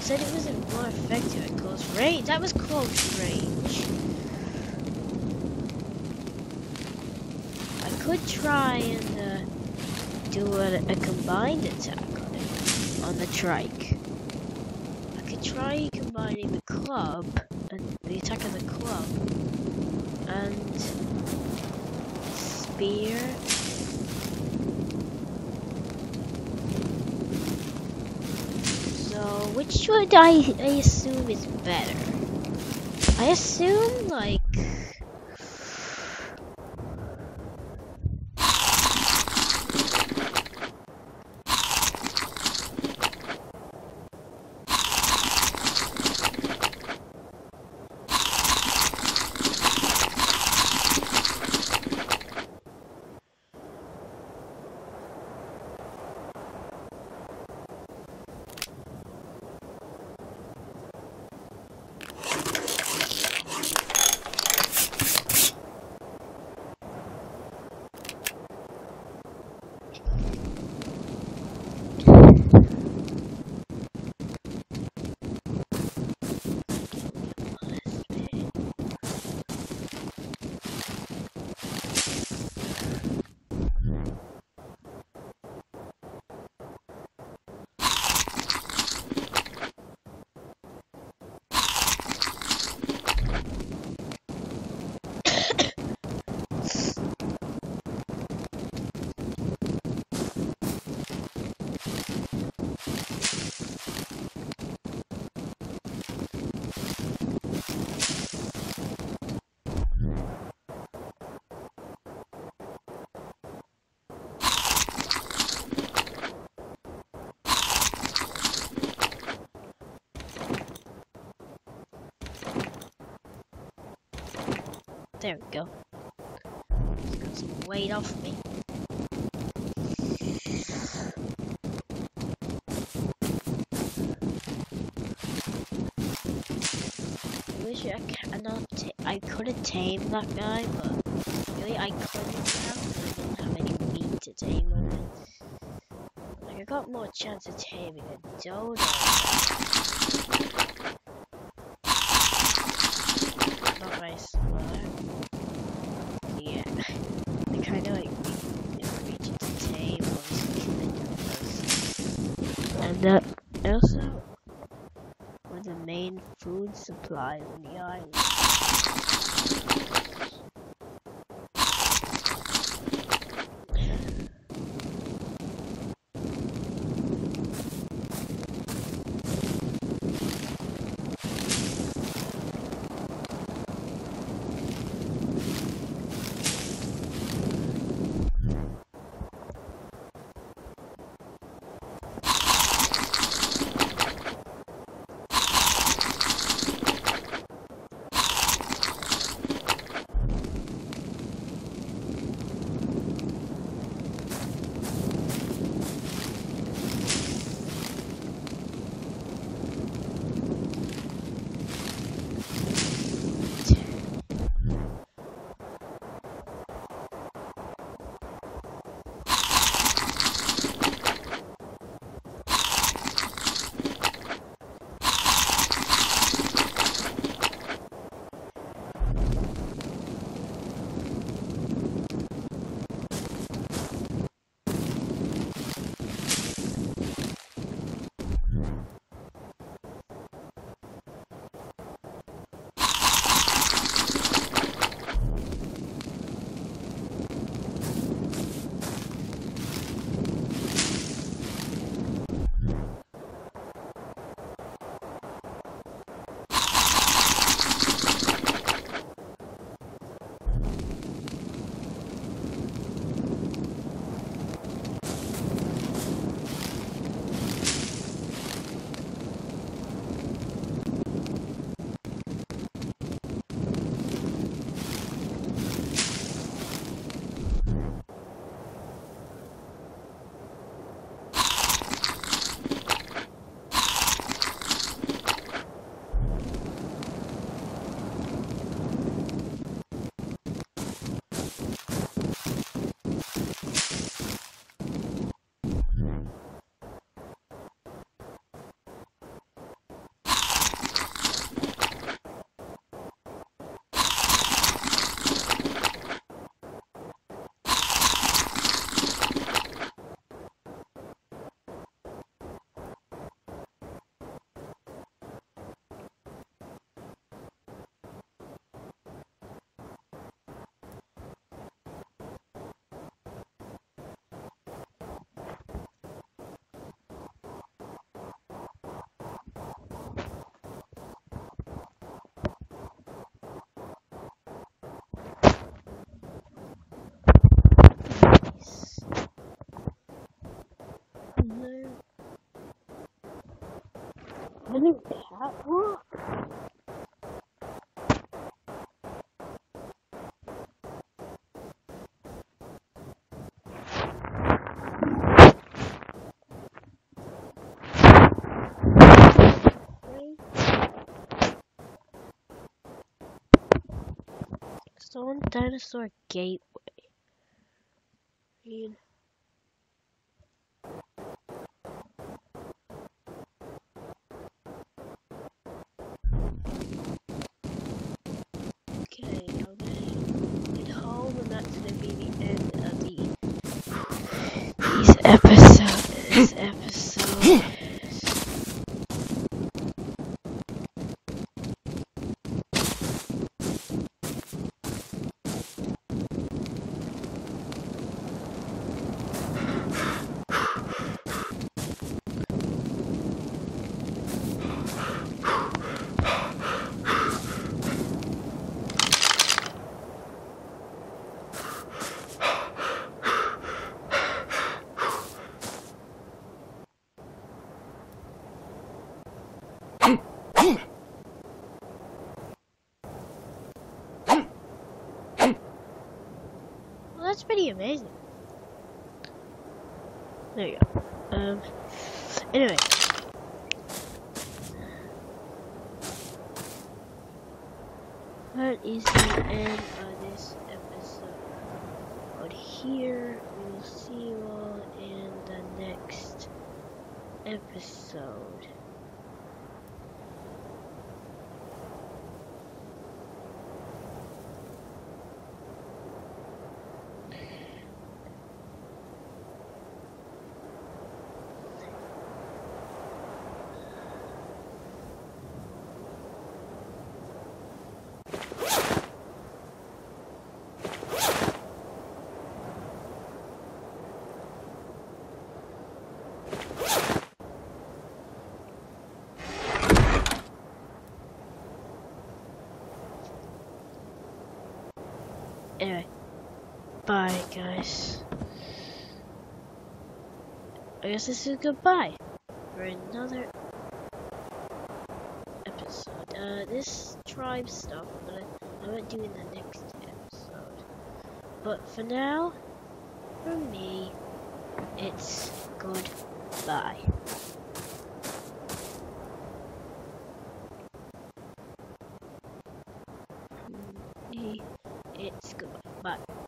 said it wasn't more effective at close range. That was close range. I could try and do a combined attack on the trike. I could try combining the club and the attack of the club and spear. So which would I assume is better? I assume like there we go. Just got some weight off me. I wish I could have tamed that guy, but really I couldn't have. I didn't have any meat to tame him with. Like I got more chance of taming a dodo. Not very similar. Yeah, I kind of like reach to tame and also were the main food supplies on the island. a new catwalk? Stone Dinosaur Gateway. Okay, I'm gonna get home, and that's gonna be the end of this episode. Well, that's pretty amazing. There you go. Anyway. That is the end of this episode. But here, we will see you all in the next episode. Anyway, bye guys. I guess this is goodbye for another episode. This tribe stuff I'm gonna do in the next episode. But for now, from me, it's goodbye. It's goodbye. Bye.